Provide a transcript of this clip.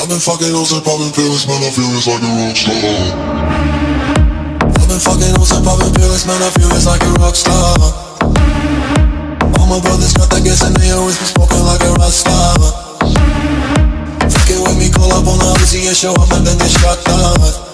I've been fucking hoes and popping pills, man, I feel it's like a rock star. I've been fucking hoes and popping pills, man, I feel it's like a rock star. All my brothers got that gas and they always been smoking like a rock star. Fucking with me, call up on the Uzi and show up and then get shot down.